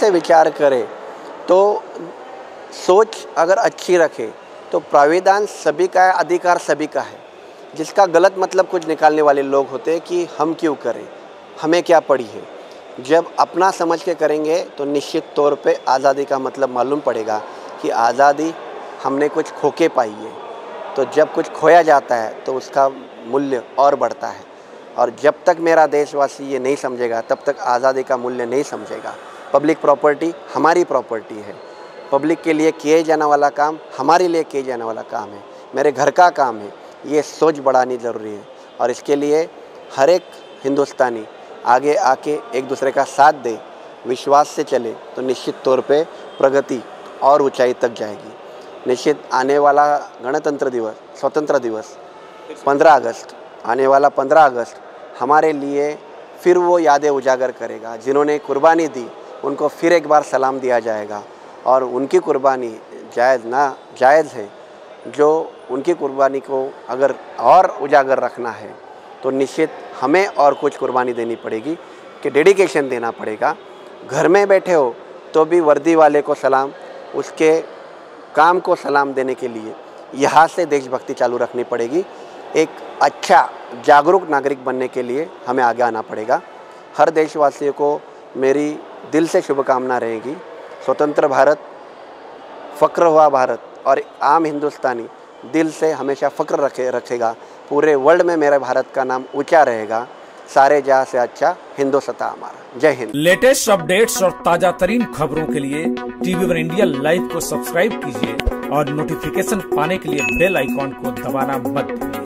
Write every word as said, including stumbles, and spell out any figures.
से विचार करे, तो सोच अगर अच्छी रखे तो प्राविधान सभी का है, अधिकार सभी का है। जिसका गलत मतलब कुछ निकालने वाले लोग होते हैं कि हम क्यों करें, हमें क्या पड़ी है। जब अपना समझ के करेंगे तो निश्चित तौर पे आज़ादी का मतलब मालूम पड़ेगा कि आज़ादी हमने कुछ खो के पाई है। तो जब कुछ खोया जाता है तो उसका मूल्य और बढ़ता है, और जब तक मेरा देशवासी ये नहीं समझेगा तब तक आज़ादी का मूल्य नहीं समझेगा। पब्लिक प्रॉपर्टी हमारी प्रॉपर्टी है, पब्लिक के लिए किए जाने वाला काम हमारे लिए किए जाने वाला काम है, मेरे घर का काम है। ये सोच बढ़ानी ज़रूरी है, और इसके लिए हर एक हिंदुस्तानी आगे आके एक दूसरे का साथ दे, विश्वास से चले, तो निश्चित तौर पे प्रगति और ऊंचाई तक जाएगी। निश्चित आने वाला गणतंत्र दिवस, स्वतंत्र दिवस पंद्रह अगस्त, आने वाला पंद्रह अगस्त हमारे लिए फिर वो यादें उजागर करेगा। जिन्होंने कुर्बानी दी उनको फिर एक बार सलाम दिया जाएगा, और उनकी कुर्बानी जायज़ ना जायज़ है। जो उनकी कुर्बानी को अगर और उजागर रखना है तो निश्चित हमें और कुछ कुर्बानी देनी पड़ेगी, कि डेडिकेशन देना पड़ेगा। घर में बैठे हो तो भी वर्दी वाले को सलाम, उसके काम को सलाम देने के लिए यहाँ से देशभक्ति चालू रखनी पड़ेगी। एक अच्छा जागरूक नागरिक बनने के लिए हमें आगे आना पड़ेगा। हर देशवासियों को मेरी दिल से शुभकामना रहेगी। स्वतंत्र भारत, फ़क्र हुआ भारत, और आम हिंदुस्तानी दिल से हमेशा फ़क्र रखे रखेगा। पूरे वर्ल्ड में मेरे भारत का नाम ऊंचा रहेगा। सारे जहां से अच्छा हिंदुस्तान हमारा। जय हिंद। लेटेस्ट अपडेट्स और ताजा तरीन खबरों के लिए टीवी वन इंडिया लाइव को सब्सक्राइब कीजिए और नोटिफिकेशन पाने के लिए बेल आइकॉन को दबाना मत भूलिए।